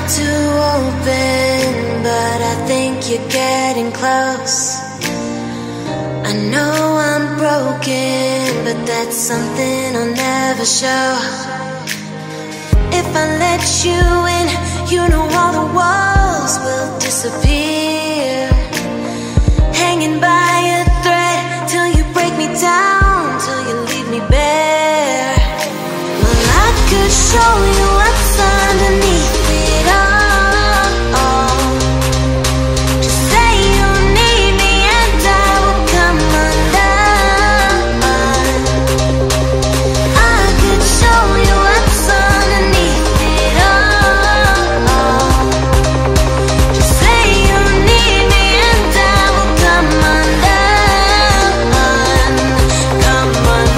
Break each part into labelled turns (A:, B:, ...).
A: not too open, but I think you're getting close. I know I'm broken, but that's something I'll never show. If I let you in, you know all the walls will disappear. Hanging by a thread till you break me down, till you leave me bare. Well, I could show you what's underneath it all. Just say you need me and I will come undone. I could show you what's underneath it all. Just say you need me and I will come undone. Come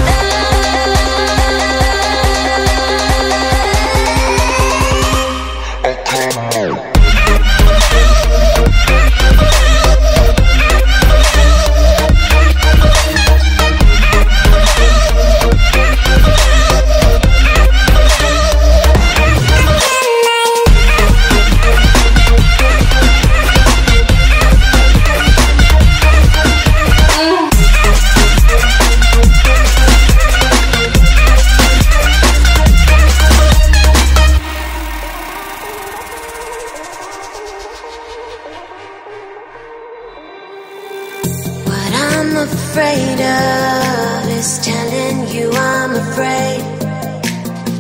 A: undone. Afraid of is telling you I'm afraid.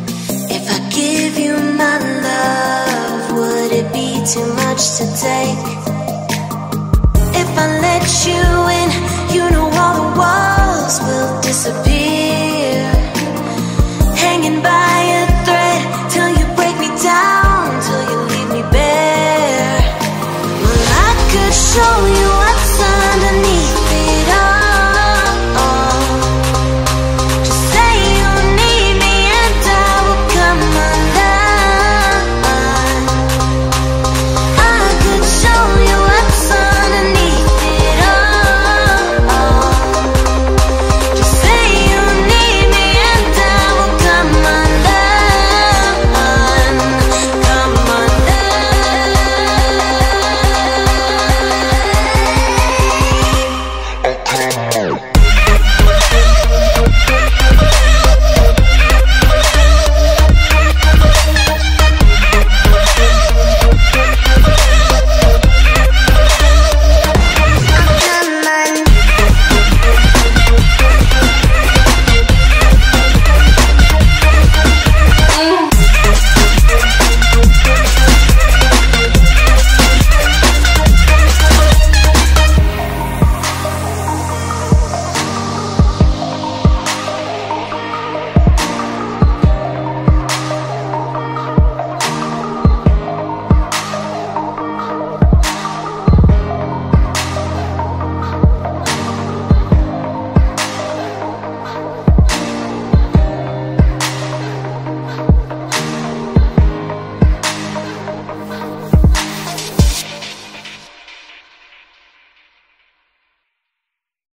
A: If I give you my love, would it be too much to take?